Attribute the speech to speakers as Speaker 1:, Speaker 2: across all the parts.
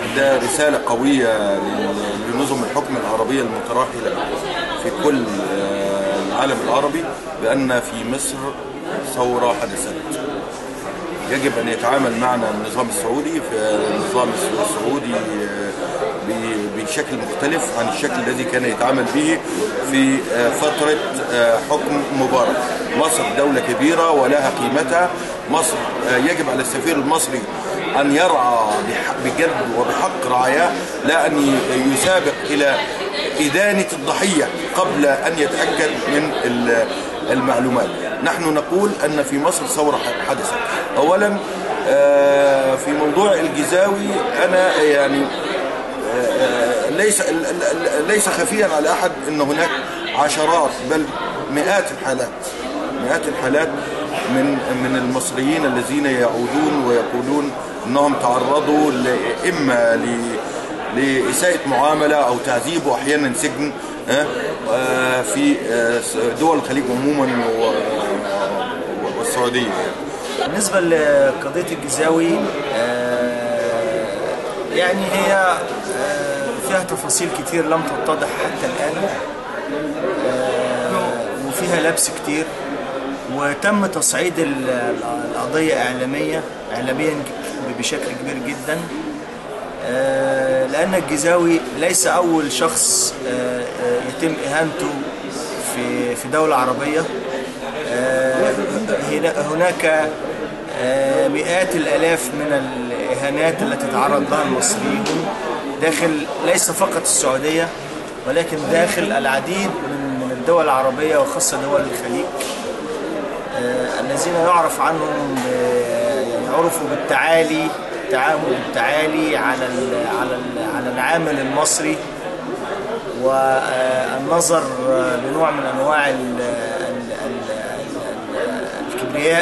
Speaker 1: ده رسالة قوية لنظم الحكم العربية المتراحلة في كل العالم العربي بأن في مصر ثورة حدثت. يجب أن يتعامل معنا النظام السعودي في النظام السعودي بشكل مختلف عن الشكل الذي كان يتعامل به في فترة حكم مبارك. مصر دولة كبيرة ولها قيمتها. مصر يجب على السفير المصري أن يرعى بجد وبحق رعاياه، لا أن يسابق إلى إدانة الضحية قبل أن يتأكد من المعلومات. نحن نقول أن في مصر ثورة حدثت. أولا في موضوع الجزاوي أنا يعني ليس خفيا على أحد أن هناك عشرات بل مئات الحالات من المصريين الذين يعودون ويقولون أنهم تعرضوا إما لإساءة معاملة أو تعذيب وأحيانا سجن في دول الخليج عموما والسعودية.
Speaker 2: بالنسبة لقضية الجزاوي يعني هي فيها تفاصيل كتير لم تتضح حتى الآن، وفيها لبس كتير، وتم تصعيد القضية إعلاميا بشكل كبير جدا، لأن الجزاوي ليس أول شخص يتم إهانته في دولة عربية. هناك مئات الآلاف من الإهانات التي تعرض لها المصريين داخل ليس فقط السعودية ولكن داخل العديد من الدول العربية وخاصة دول الخليج، الذين يعرف عنهم عرفوا التعامل بالتعالي على العامل المصري، والنظر بنوع من أنواع الكبرياء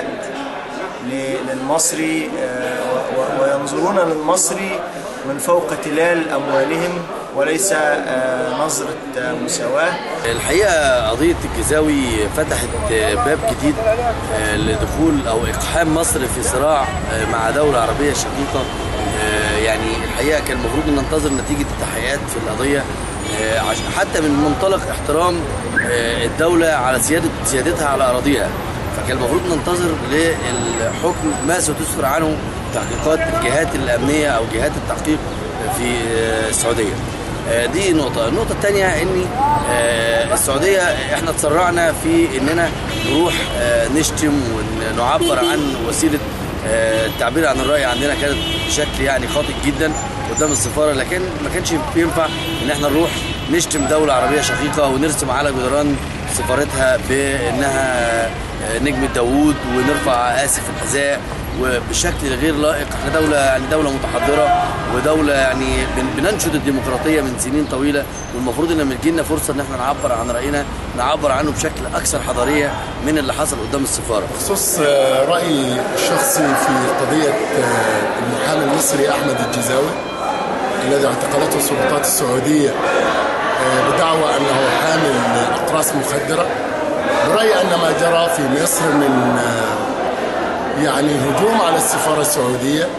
Speaker 2: للمصري، وينظرون للمصري من فوق تلال أموالهم وليس نظرة مساواة.
Speaker 3: الحقيقة قضية الجزاوي فتحت باب جديد لدخول أو إقحام مصر في صراع مع دولة عربية شقيقة. يعني الحقيقة كان المفروض أن ننتظر نتيجة التحقيقات في القضية، حتى من منطلق احترام الدولة على سيادتها على أراضيها. فكان المفروض ننتظر للحكم ما ستسفر عنه تحقيقات الجهات الأمنية أو جهات التحقيق في السعودية. دي نقطة. النقطة الثانية ان السعودية احنا تسرعنا في اننا نروح نشتم ونعبر عن وسيلة التعبير عن الرأي عندنا كانت بشكل يعني خاطئ جدا قدام السفارة، لكن ما كانش ينفع ان احنا نروح نشتم دولة عربية شقيقة ونرسم على جدران سفارتها بانها نجمة داوود ونرفع آسف الحذاء وبشكل غير لائق. احنا دولة متحضرة ودولة يعني بننشد الديمقراطية من سنين طويلة، والمفروض ان لما تجيلنا فرصة ان احنا نعبر عن رأينا نعبر عنه بشكل اكثر حضارية من اللي حصل قدام السفارة.
Speaker 4: بخصوص رأيي الشخصي في قضية المحامي المصري أحمد الجزاوي الذي اعتقلته السلطات السعودية بدعوى أنه حامل أقراص مخدرة، برأيي أن ما جرى في مصر من يعني هجوم على السفارة السعودية.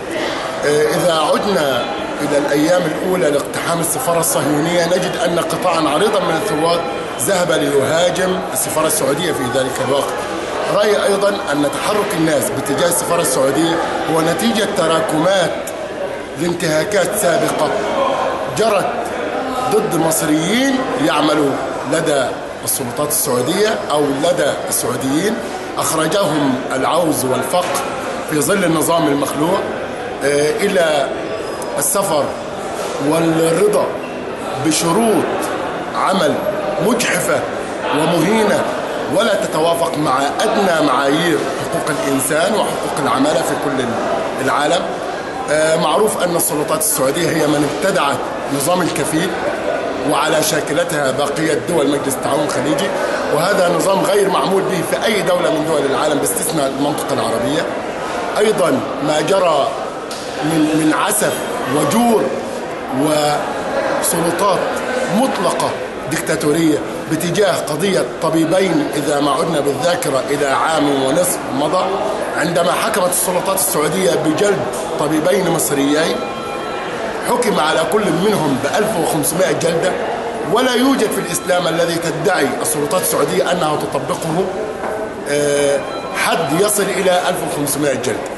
Speaker 4: إذا عدنا إلى الأيام الأولى لاقتحام السفارة الصهيونية نجد أن قطاعا عريضا من الثوار ذهب ليهاجم السفارة السعودية في ذلك الوقت. رأيي أيضا أن تحرك الناس باتجاه السفارة السعودية هو نتيجة تراكمات لانتهاكات سابقة جرت ضد مصريين يعملوا لدى السلطات السعودية أو لدى السعوديين، أخرجهم العوز والفقر في ظل النظام المخلوع إلى السفر والرضا بشروط عمل مجحفة ومهينة ولا تتوافق مع أدنى معايير حقوق الإنسان وحقوق العمالة في كل العالم. معروف أن السلطات السعودية هي من ابتدعت نظام الكفيل وعلى شاكلتها بقية دول مجلس التعاون الخليجي، وهذا نظام غير معمول به في أي دولة من دول العالم باستثناء المنطقة العربية. أيضا ما جرى من عسف وجور وسلطات مطلقة ديكتاتورية باتجاه قضية طبيبين إذا ما عدنا بالذاكرة إلى عام ونصف مضى، عندما حكمت السلطات السعودية بجلد طبيبين مصريين حكم على كل منهم ب 1500 جلدة، ولا يوجد في الإسلام الذي تدعي السلطات السعودية أنها تطبقه حد يصل إلى 1500 جلدة.